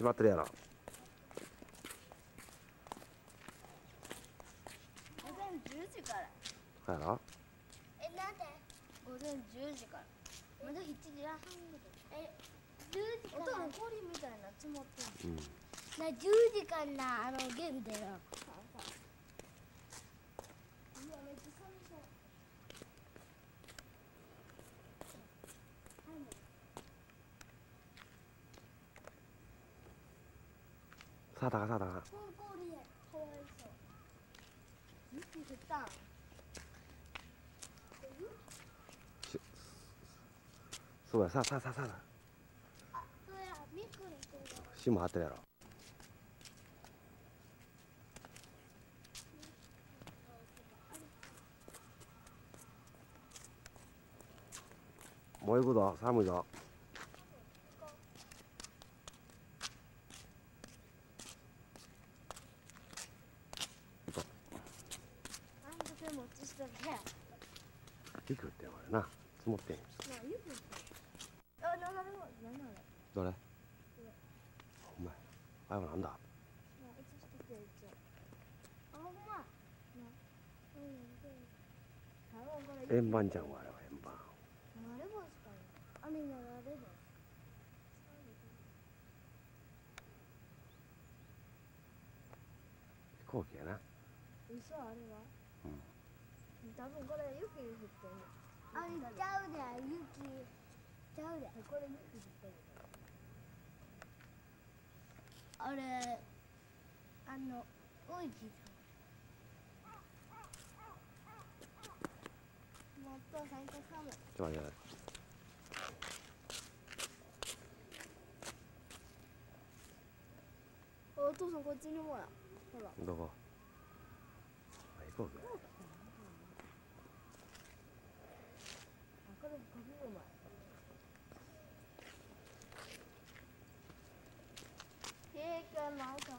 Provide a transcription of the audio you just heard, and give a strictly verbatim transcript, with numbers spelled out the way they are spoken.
閉まってるやろ。 午前じゅうじから。 そうやろ。 え、なんで午前じゅうじから。まだしちじはんぐらい。え、じゅうじから。音の氷みたいな積もってる。うん。な、じゅうじからな、あの、ゲームだよ。うわ、めっちゃ寒そう。 さあたかさあたか。 この氷でかわいそう。雪降ったん。 そうや、さあさあさあさあ。 あ、そうや、びっくりしてる。 霜張ってるやろ。もう行くぞ、寒いぞ。行こう。 でもちょっとね。 雪降ってるからな。積もってん。 な、雪降ってる。あ、な、な、な、な、な、 どれ？お前、あれはなんだ？円盤ちゃんはあれは円盤。飛行機やな。 嘘あれは？ うん。 多分これ雪降ってる。あれちゃうで、雪。ちゃうで。これ雪降ってる。あれ、あの、おいしそう。もうお父さんと寒い。 ちょっと待って。 お父さんこっちにもや。ほら。 どこ？飛行機や。 あ、これ飛ぶうまい。えー、今日なんか